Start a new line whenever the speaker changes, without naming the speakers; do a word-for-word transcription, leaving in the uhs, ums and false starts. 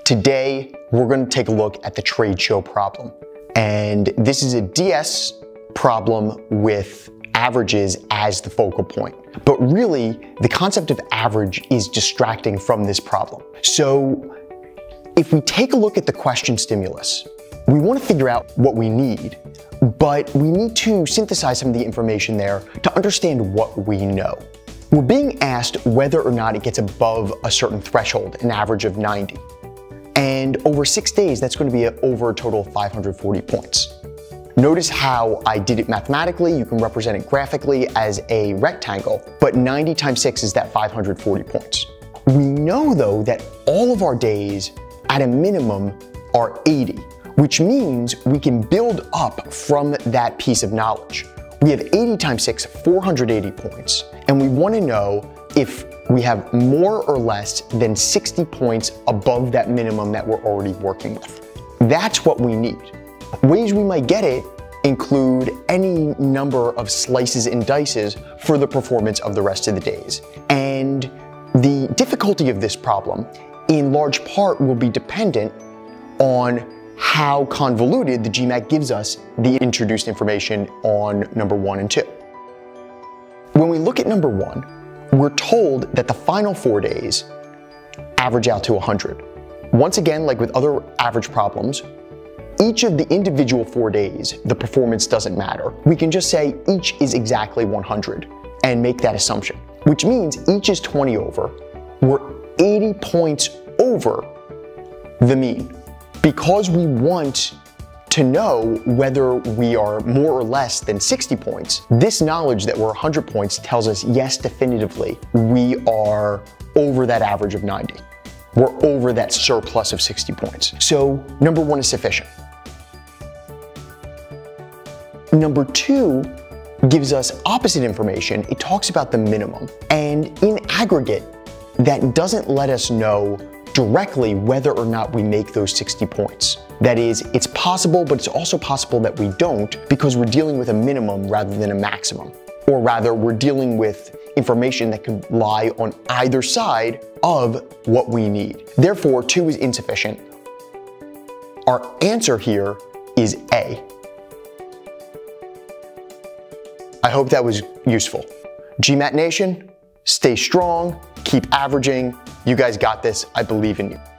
Today, we're going to take a look at the trade show problem. And this is a D S problem with averages as the focal point. But really, the concept of average is distracting from this problem. So if we take a look at the question stimulus, we want to figure out what we need, but we need to synthesize some of the information there to understand what we know. We're being asked whether or not it gets above a certain threshold, an average of ninety. And over six days, that's going to be over a total of five hundred forty points. Notice how I did it mathematically. You can represent it graphically as a rectangle, but ninety times six is that five hundred forty points. We know though that all of our days at a minimum are eighty, which means we can build up from that piece of knowledge. We have eighty times six, four hundred eighty points, and we want to know if we have more or less than sixty points above that minimum that we're already working with. That's what we need. Ways we might get it include any number of slices and dices for the performance of the rest of the days. And the difficulty of this problem, in large part, will be dependent on how convoluted the G MAT gives us the introduced information on number one and two. When we look at number one, we're told that the final four days average out to one hundred. Once again, like with other average problems, each of the individual four days, the performance doesn't matter. We can just say each is exactly one hundred and make that assumption, which means each is twenty over. We're eighty points over the mean. Because we want to know whether we are more or less than sixty points, this knowledge that we're one hundred points tells us, yes, definitively, we are over that average of ninety. We're over that surplus of sixty points. So number one is sufficient. Number two gives us opposite information. It talks about the minimum. And in aggregate, that doesn't let us know directly whether or not we make those sixty points. That is, it's possible, but it's also possible that we don't because we're dealing with a minimum rather than a maximum. Or rather, we're dealing with information that could lie on either side of what we need. Therefore, two is insufficient. Our answer here is A. I hope that was useful. G MAT Nation, stay strong, keep averaging. You guys got this. I believe in you.